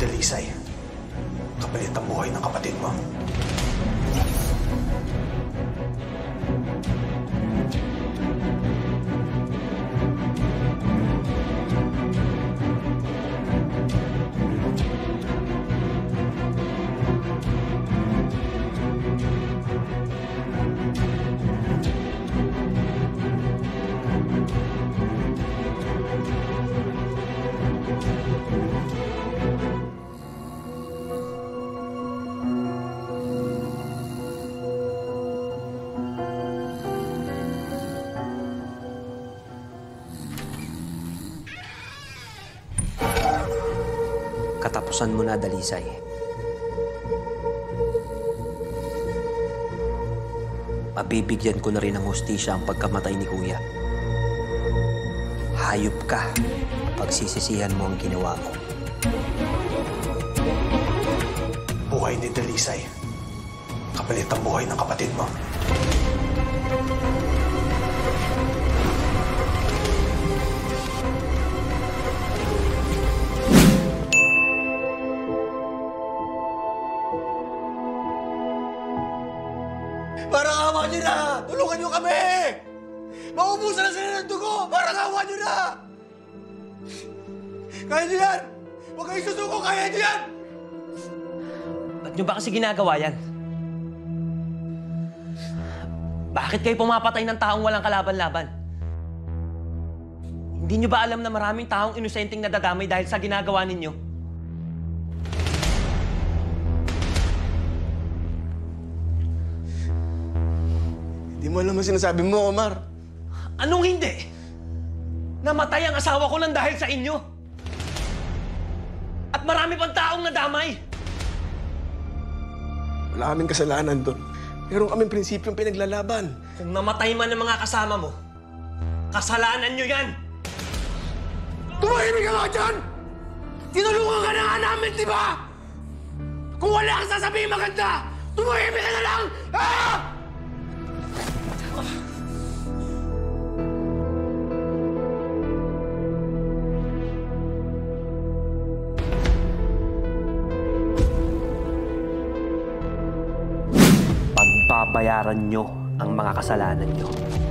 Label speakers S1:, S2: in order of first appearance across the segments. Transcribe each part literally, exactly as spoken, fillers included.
S1: Dalisay. Kapalit ang buhay ng kapatid mo.
S2: Katapusan mo na, Dalisay. Mabibigyan ko na rin ng hustisya ang pagkamatay ni Kuya. Hayop ka. Pagsisisihan mo ang ginawa mo.
S1: Buhay ni Dalisay. Kapalit ang buhay ng kapatid mo.
S3: Parang awa nyo na! Tulungan nyo kami! Maubusan na sila ng dugo! Parang awa nyo na! Kaya nyo yan! Huwag kayo susuko! Kaya nyo yan!
S2: Ba't nyo ba kasi ginagawa yan? Bakit kayo pumapatay ng taong walang kalaban-laban? Hindi nyo ba alam na maraming taong inosenteng nadadamay dahil sa ginagawa ninyo?
S3: Hindi mo alam ang sinasabi mo, Omar.
S2: Anong hindi? Namatay ang asawa ko lang dahil sa inyo. At marami pang taong nadamay.
S3: Wala kaming kasalanan doon. Meron kaming prinsipyong pinaglalaban.
S2: Kung namatay man ang mga kasama mo, kasalanan nyo yan!
S3: Tumahimik ka nga dyan! Tinulungan ka na nga namin, di ba? Kung wala kang sasabihin maganda, tumahimik ka na lang! Ah!
S2: Pagbabayaran nyo ang mga kasalanan nyo.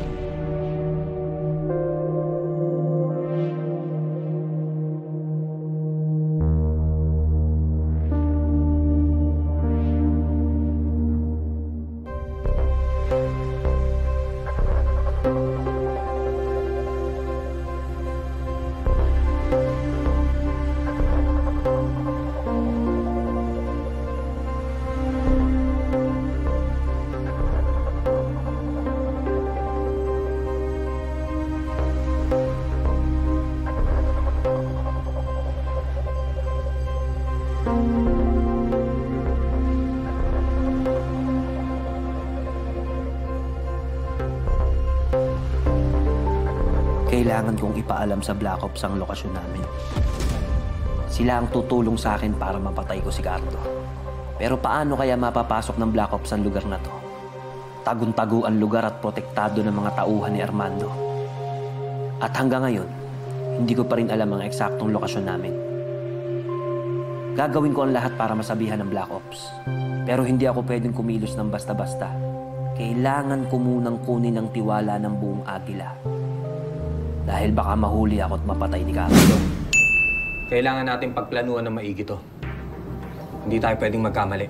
S2: Kailangan kong ipaalam sa Black Ops ang lokasyon namin. Sila ang tutulong sa akin para mapatay ko si Cardo. Pero paano kaya mapapasok ng Black Ops ang lugar na to? Tagun-tagu ang lugar at protektado ng mga tauhan ni Armando. At hanggang ngayon, hindi ko pa rin alam ang eksaktong lokasyon namin. Gagawin ko ang lahat para masabihan ng Black Ops. Pero hindi ako pwedeng kumilos ng basta-basta. Kailangan ko munang kunin ang tiwala ng buong Agila. Dahil baka mahuli ako at mapatay ni Cardo.
S4: Kailangan natin pagplanuhan ng maigi to. Hindi tayo pwedeng magkamali.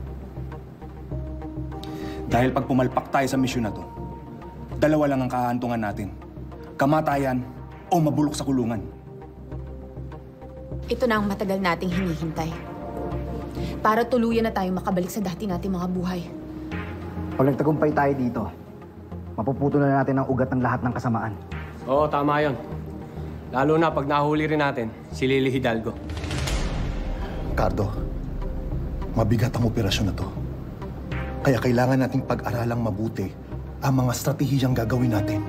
S5: Dahil pag pumalpak tayo sa misyon na to, dalawa lang ang kahantungan natin. Kamatayan o mabulok sa kulungan.
S6: Ito na ang matagal nating hinihintay. Para tuluyan na tayo makabalik sa dati nating mga buhay.
S7: Pag nagtagumpay tayo dito, mapuputo na natin ang ugat ng lahat ng kasamaan.
S4: Oo, tama yun. Lalo na pag nahuli rin natin si Lily Hidalgo.
S8: Cardo, mabigat ang operasyon na to. Kaya kailangan nating pag-aralang mabuti ang mga estratehiyang gagawin natin.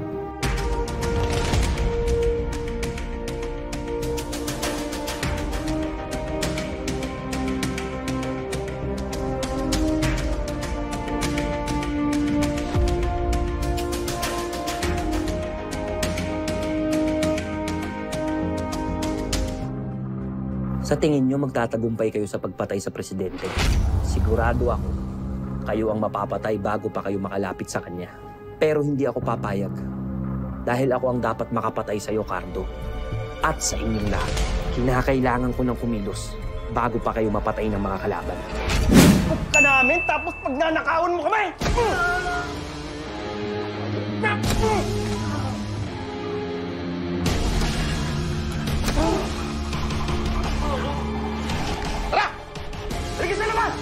S2: Sa Sa tingin nyo, magtatagumpay kayo sa pagpatay sa presidente. Sigurado ako, kayo ang mapapatay bago pa kayo makalapit sa kanya. Pero hindi ako papayag. Dahil ako ang dapat makapatay sa'yo, Cardo. At sa inyong lahat, kinakailangan ko ng kumilos bago pa kayo mapatay ng mga kalaban.
S3: Huwag ka namin, tapos pagnanakawan mo kami! Tara! Sige sa labas!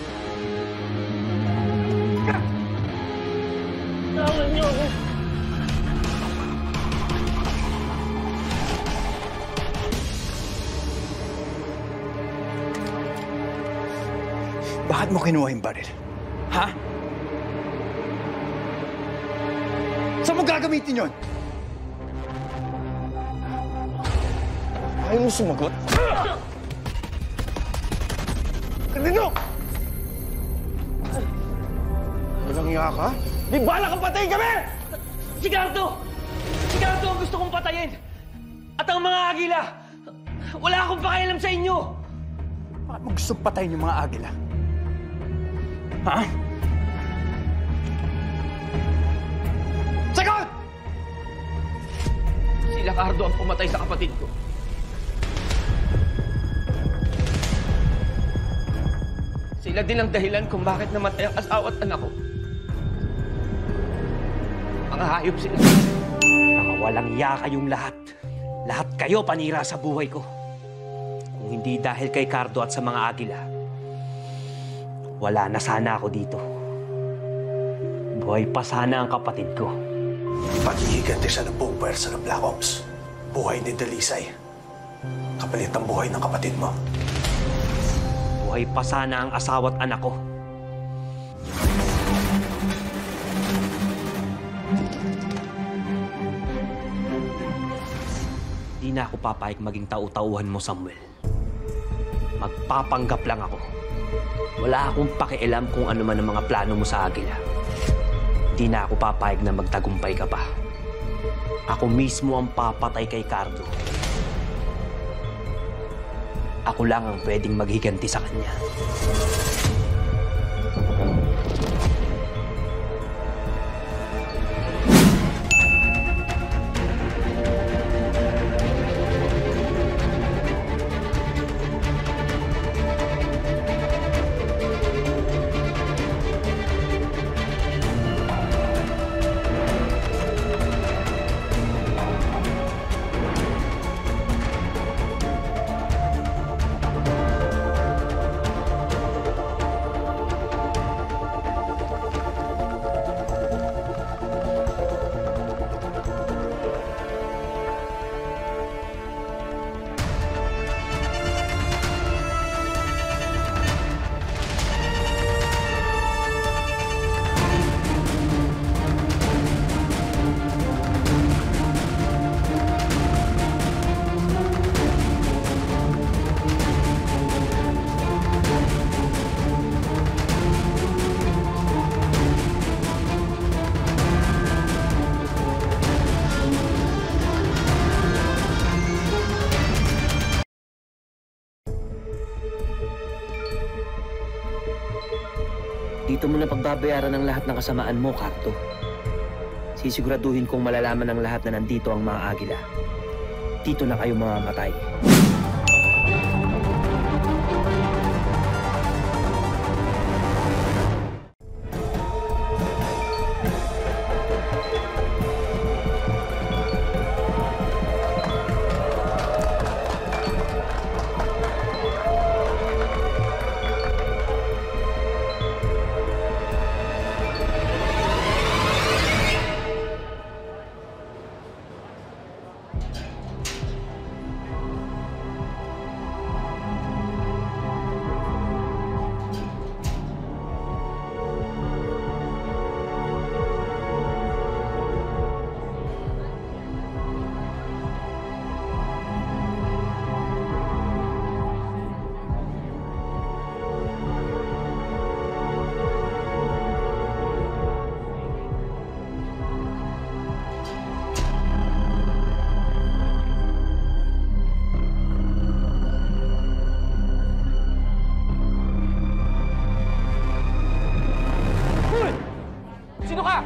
S3: Tawan niyo ako!
S5: Bakit mo kinuha yung baril? Ha? Saan mo gagamitin yun?
S3: Ayaw mo sumagot? Dito! Walang iya ka? Di bala kang patayin kami!
S9: Si Gardo! Si Gardo ang gusto kong patayin! At ang mga agila! Wala akong pakialam sa inyo!
S5: Bakit mo gusto patayin yung mga agila? Ha?
S3: Sagot!
S9: Sila Gardo ang pumatay sa kapatid ko. Sila din ang dahilan kung bakit namatay ang asawa at anak ko. Mga hayop sila.
S2: Mga walang iya kayong lahat. Lahat kayo panira sa buhay ko. Kung hindi dahil kay Cardo at sa mga agila, wala na sana ako dito. Buhay pa sana ang kapatid ko.
S1: Ipaghihiganti siya ng buong pwersa ng Black Ops. Buhay ni Dalisay. Kapalit ang buhay ng kapatid mo.
S2: Buhay pa sana ang asawa at anak ko. Di na ako papayag maging tau-tauhan mo, Samuel. Magpapanggap lang ako. Wala akong pakialam kung ano man ang mga plano mo sa Agila. Di na ako papayag na magtagumpay ka pa. Ako mismo ang papatay kay Cardo. Ako lang ang pwedeng maghiganti sa kanya. Dito mo na pagbabayaran ng lahat ng kasamaan mo, Cardo. Sisiguraduhin kong malalaman ng lahat na nandito ang mga agila. Dito na kayo mamamatay.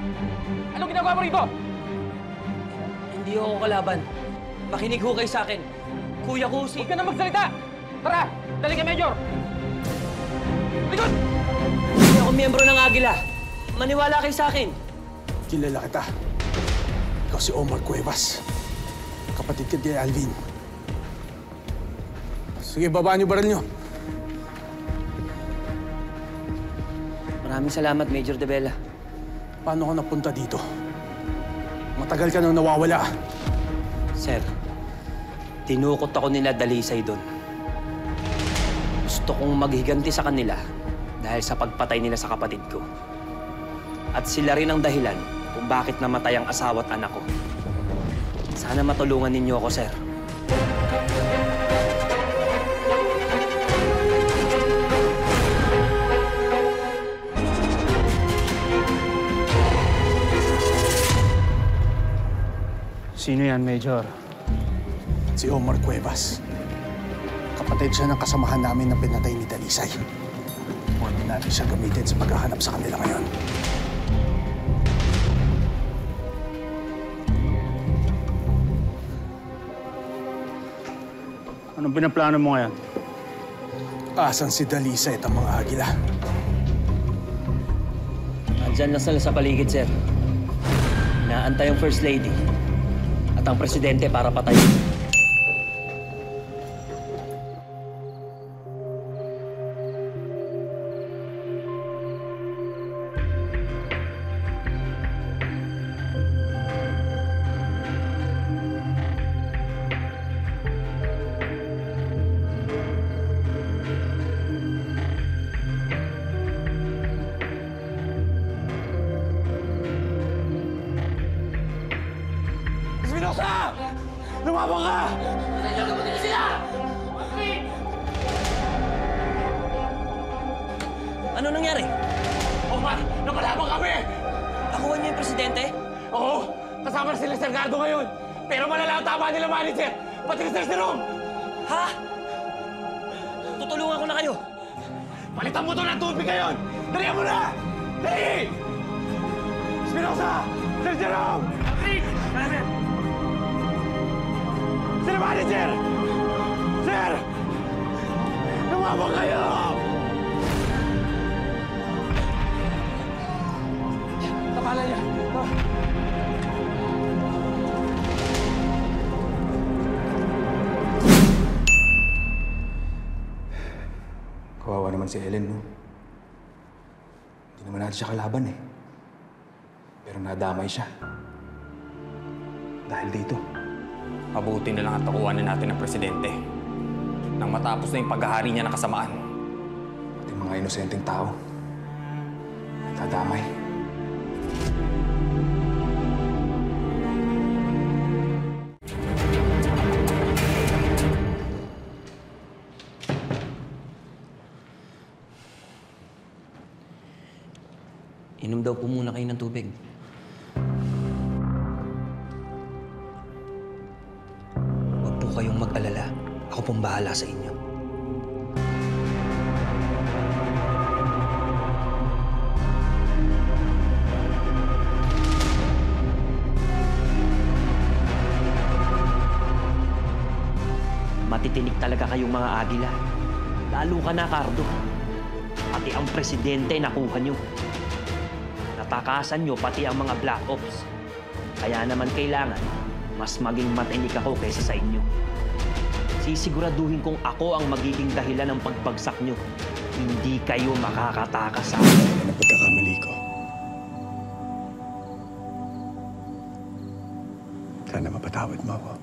S9: Anong ginagawa mo rito?
S2: Hindi ako kalaban. Makinig ho kayo sa akin. Kuya ko si...
S9: Huwag ka na magsalita! Tara! Dali ka, Major! Likod!
S2: Hindi ako miyembro ng Agila. Maniwala kayo sa akin.
S1: Kilala kita. Ikaw si Omar Cuevas. Kapatid ka kay Alvin. Sige, babaan niyo baril niyo.
S2: Maraming salamat, Major De Bella.
S1: Paano ka napunta dito? Matagal ka nang nawawala.
S2: Sir, tinukot ako nila dalisay doon. Gusto kong maghiganti sa kanila dahil sa pagpatay nila sa kapatid ko. At sila rin ang dahilan kung bakit namatay ang asawa at anak ko. Sana matulungan ninyo ako, sir.
S5: Sino yan, Major?
S1: Si Omar Cuevas. Kapatid siya ng kasamahan namin na pinatay ni Dalisay. Pwede natin siya gamitin sa paghahanap sa kanila ngayon.
S5: Anong pinaplano mo ngayon?
S1: Asan si Dalisay at ang mga agila?
S2: Andyan lang sila sa paligid, sir. Inaantay ang First Lady at ang Presidente para patayin.
S3: Espinosa! Lumabang ka! Nandiyan sila!
S2: Ano nangyari?
S3: Omar, napalabang kami!
S2: Nakuha niyo yung Presidente?
S3: Oo, kasama na sila Sir Gardo ngayon. Pero malala ang tama nila, manager. Pati ni Sir Jerome.
S2: Ha? Tutulungan ko na kayo.
S3: Palitan mo to ng tubig ngayon! Dalihan mo na! Dali! Espinosa! Sir Jerome! Agreed! Manager! Sir Manager! Sir! Lumabang kayo! Kapala niya! Oh.
S5: Kawawa naman si Ellen, no? Hindi naman natin siya kalaban, eh. Pero nadamay siya. Dahil dito.
S4: Mabuti na lang at nakuha na natin ng Presidente. Nang matapos na yung paghahari niya ng kasamaan.
S5: Pati mga inosenteng tao. Nadamay.
S2: Inom daw po muna kayo ng tubig. Huwag po kayong mag-alala. Ako pong bahala sa inyo. Matitinig talaga kayong mga agila. Lalo ka na, Cardo. Pati ang Presidente nakuha nyo. Natakasan nyo pati ang mga Black Ops. Kaya naman kailangan mas maging matinik ako kaysa sa inyo. Sisiguraduhin kong ako ang magiging dahilan ng pagbagsak nyo. Hindi kayo makakatakas sa akin.
S1: Ano ang pagkakamali ko? Sana mapatawad mo ako.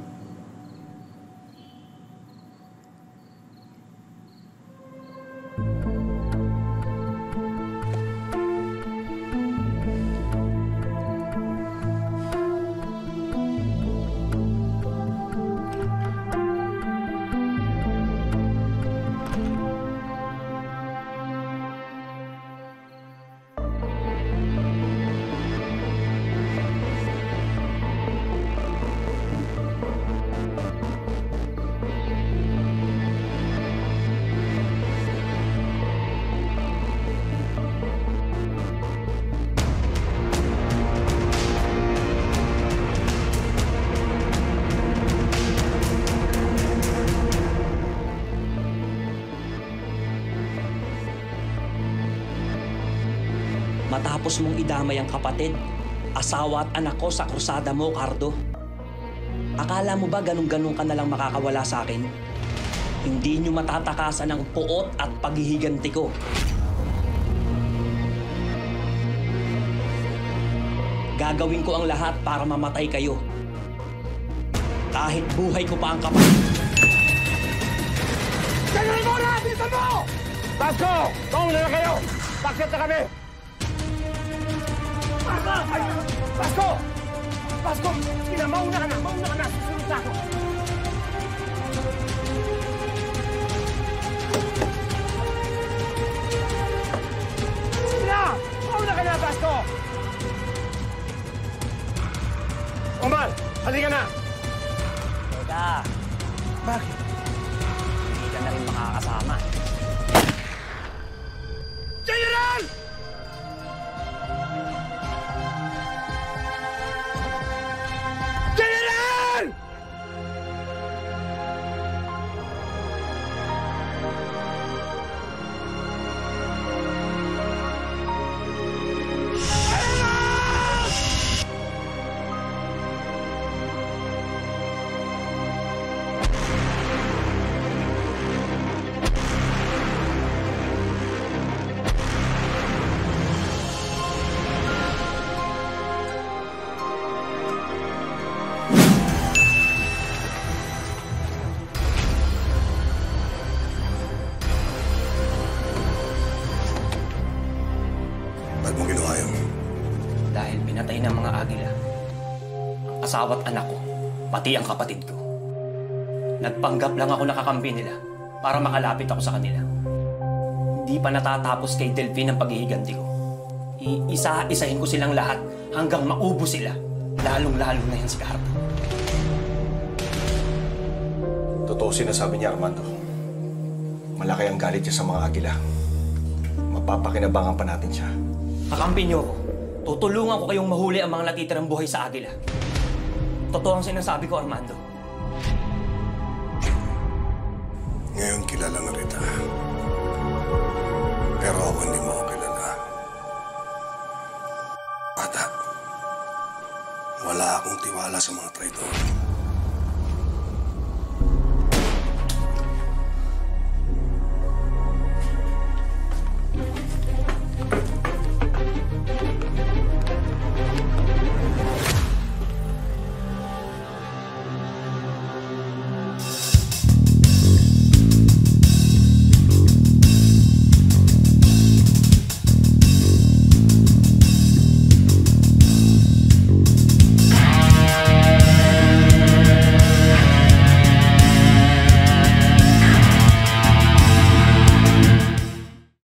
S2: Pagkatapos mong idamay ang kapatid, asawa at anak ko sa krusada mo, Cardo. Akala mo ba ganun-ganun ka nalang makakawala sa akin? Hindi nyo matatakasan ang puot at paghihiganti ko. Gagawin ko ang lahat para mamatay kayo. Kahit buhay ko pa ang kapatid.
S3: Ganun mo na! Bilisan mo! Pasko! Mauna na kayo! Bakit na kami! Pasko! Ay! Pasko! Pasko! Sige na, mauna ka na! Mauna ka na! Susunod na ako! Sige na! Mauna ka na, Pasko! Omar! Halika na!
S2: Teka.
S3: Bakit?
S2: Hindi ka na rin makakasama.
S3: General! General!
S8: Ba't mo ginawa yun?
S2: Dahil pinatay ng mga agila, ang asawa at anak ko, pati ang kapatid ko. Nagpanggap lang ako nakakampi nila para makalapit ako sa kanila. Hindi pa natatapos kay Delphine ang paghihiganti ko. Iisa-isahin ko silang lahat hanggang maubos sila. Lalong-lalo na yan si Cardo.
S8: Totoo sinasabi niya, Armando. Malaki ang galit niya sa mga agila. Mapapakinabangan pa natin siya.
S2: Kakampi niyo ko. Tutulungan ko kayong mahuli ang mga natitirang buhay sa agila. Totoo ang sinasabi ko, Armando.
S8: Ngayon kilala na kita. Pero ako hindi mo ako kilala. Bata, wala akong tiwala sa mga traidor.